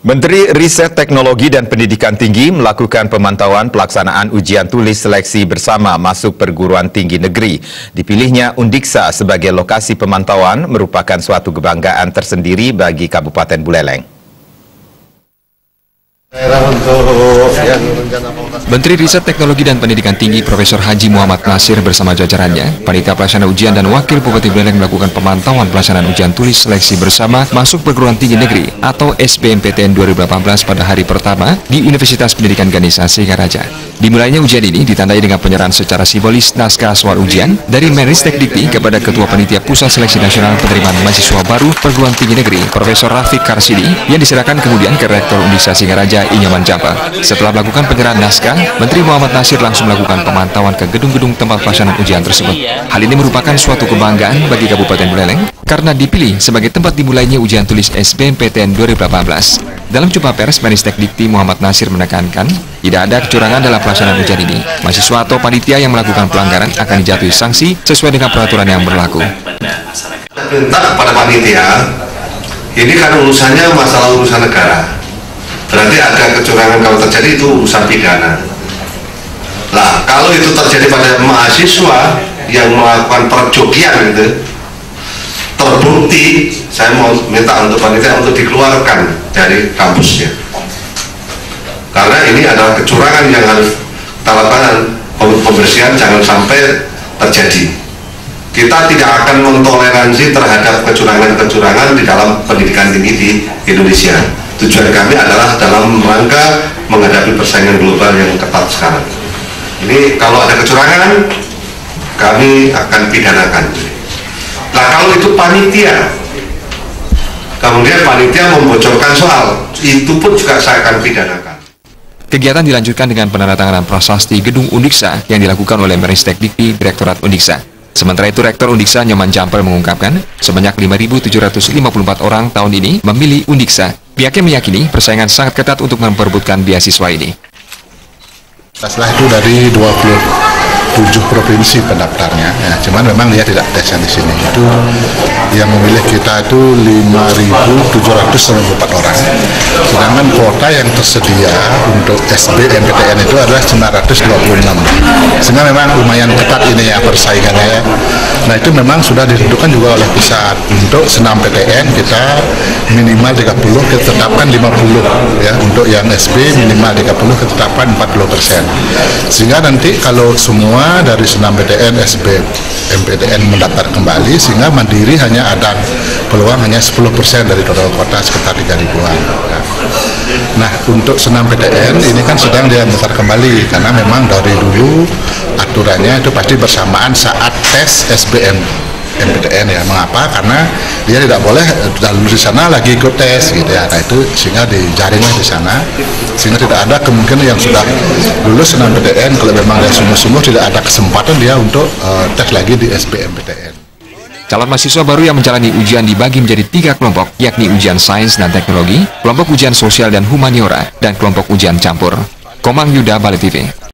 Menteri Riset Teknologi dan Pendidikan Tinggi melakukan pemantauan pelaksanaan ujian tulis seleksi bersama masuk perguruan tinggi negeri. Dipilihnya Undiksa sebagai lokasi pemantauan merupakan suatu kebanggaan tersendiri bagi Kabupaten Buleleng. Menteri Riset Teknologi dan Pendidikan Tinggi Profesor Haji Muhammad Nasir bersama jajarannya, panitia pelaksana ujian dan wakil Bupati Buleleng melakukan pemantauan pelaksanaan ujian tulis seleksi bersama masuk perguruan tinggi negeri atau SBMPTN 2018 pada hari pertama di Universitas Pendidikan Ganesha Singaraja. Dimulainya ujian ini ditandai dengan penyerahan secara simbolis naskah soal ujian dari Menristek Dikti kepada Ketua Panitia Pusat Seleksi Nasional Penerimaan Mahasiswa Baru Perguruan Tinggi Negeri Profesor Rafiq Karsidi yang diserahkan kemudian ke Rektor Undiksa Singaraja Inyoman Japa. Setelah melakukan penyerahan naskah, Menteri Muhammad Nasir langsung melakukan pemantauan ke gedung-gedung tempat pelaksanaan ujian tersebut. Hal ini merupakan suatu kebanggaan bagi Kabupaten Buleleng karena dipilih sebagai tempat dimulainya ujian tulis SBMPTN 2018. Dalam jumpa pers, Menristek Dikti Muhammad Nasir menekankan tidak ada kecurangan dalam pelaksanaan ujian ini. Mahasiswa atau panitia yang melakukan pelanggaran akan dijatuhi sanksi sesuai dengan peraturan yang berlaku. Perintah kepada panitia, ini kan urusannya masalah urusan negara. Berarti ada kecurangan kalau terjadi itu urusan pidana. Nah, kalau itu terjadi pada mahasiswa yang melakukan perjokian itu terbukti, saya mau minta untuk panitia untuk dikeluarkan dari kampusnya. Karena ini adalah kecurangan yang harus kita lakukan, pembersihan jangan sampai terjadi. Kita tidak akan mentoleransi terhadap kecurangan-kecurangan di dalam pendidikan tinggi di Indonesia. Tujuan kami adalah dalam rangka menghadapi persaingan global yang ketat sekarang. Ini kalau ada kecurangan, kami akan pidanakan. Nah, kalau itu panitia, kemudian panitia membocorkan soal, itu pun juga saya akan pidanakan. Kegiatan dilanjutkan dengan penandatanganan prasasti Gedung Undiksa yang dilakukan oleh Menristek Dikti Direktorat Undiksa. Sementara itu, Rektor Undiksa Inyoman Japa mengungkapkan sebanyak 5.754 orang tahun ini memilih Undiksa. Pihaknya meyakini persaingan sangat ketat untuk memperebutkan beasiswa ini. Setelah itu dari 27 provinsi pendaftarnya, ya, cuman memang dia tidak tes yang di sini. Itu yang memilih kita itu 5.794 orang. Sedangkan kuota yang tersedia untuk SBMPTN itu adalah 926. Sehingga memang lumayan ketat ini ya persaingannya ya. Nah, itu memang sudah ditentukan juga oleh pusat. Untuk senam PTN kita minimal 30, ketetapkan 50 ya. Untuk yang SB minimal 30, ketetapkan 40%. Sehingga nanti kalau semua dari senam PTN, SBMPTN mendaftar kembali, sehingga mandiri hanya ada peluang hanya 10% dari total kuota sekitar 3.000-an. Nah, untuk senam PTN ini kan sedang dia mendaftar kembali karena memang dari dulu aturannya itu pasti bersamaan saat tes SBMPTN ya. Mengapa? Karena dia tidak boleh lalu di sana lagi ikut tes gitu ya. Nah, itu sehingga dijaringnya di sana, sehingga tidak ada kemungkinan yang sudah lulus senam PTN kalau memang dia sungguh-sungguh tidak ada kesempatan dia untuk tes lagi di SBMPTN. Calon mahasiswa baru yang menjalani ujian dibagi menjadi 3 kelompok, yakni ujian sains dan teknologi, kelompok ujian sosial dan humaniora, dan kelompok ujian campur. Komang Yuda, Bali TV.